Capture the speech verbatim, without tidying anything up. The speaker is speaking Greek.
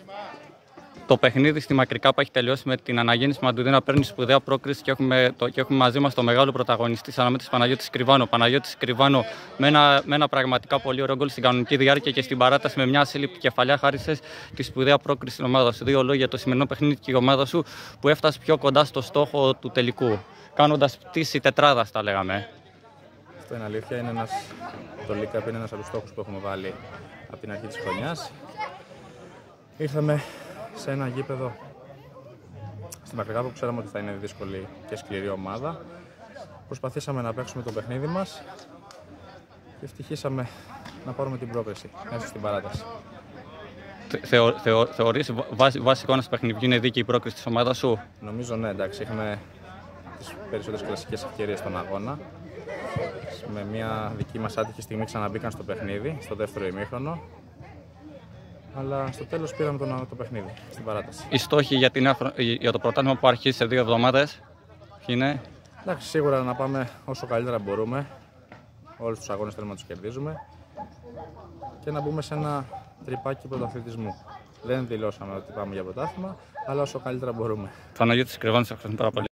Το παιχνίδι στη Μακρικάπα έχει τελειώσει με την αναγέννηση Μαντουδή να παίρνει σπουδαία πρόκριση και έχουμε, το, και έχουμε μαζί μας το μεγάλο πρωταγωνιστή σαν Αναμέτρης Παναγιώτης Κρυβάνο. Παναγιώτης Κρυβάνο με ένα, με ένα πραγματικά πολύ ωραίο γκολ στην κανονική διάρκεια και στην παράταση με μια ασύλληπτη κεφαλιά χάρισες τη σπουδαία πρόκριση στην ομάδα σου. Δύο λόγια για το σημερινό παιχνίδι και η ομάδα σου που έφτασε πιο κοντά στο στόχο του τελικού, κάνοντας πτήση τετράδα, τα λέγαμε. Αυτό είναι αλήθεια. Είναι ένας, το League Cup είναι ένας από τους στόχους που έχουμε βάλει από την αρχή της χρονιάς. Ήρθαμε σε ένα γήπεδο στη Μακρικάπα που ξέραμε ότι θα είναι δύσκολη και σκληρή ομάδα. Προσπαθήσαμε να παίξουμε το παιχνίδι μας και ευτυχήσαμε να πάρουμε την πρόκριση μέσα στην παράταση. Θεω, θεω, θεωρείς βάσει, βάσει εικόνας παιχνιδιού είναι δίκαιη η πρόκριση της ομάδας σου? Νομίζω ναι, εντάξει, είχαμε τις περισσότερες κλασικές ευκαιρίες στον αγώνα. Με μια δική μας άτυχη στιγμή ξαναμπήκαν στο παιχνίδι, στο δεύτερο ημίχρονο. Αλλά στο τέλος πήραμε το, το παιχνίδι, στην παράταση. Οι στόχοι για, την, για το πρωτάθλημα που αρχίζει σε δύο εβδομάδες είναι? Εντάξει, σίγουρα να πάμε όσο καλύτερα μπορούμε. Όλους τους αγώνες θέλουμε να τους κερδίζουμε. Και να μπούμε σε ένα τρυπάκι πρωταθλητισμού. Δεν δηλώσαμε ότι πάμε για πρωτάθλημα, αλλά όσο καλύτερα μπορούμε. Παναγιώτης Κρυβάνος, ευχαριστούμε πάρα πολύ.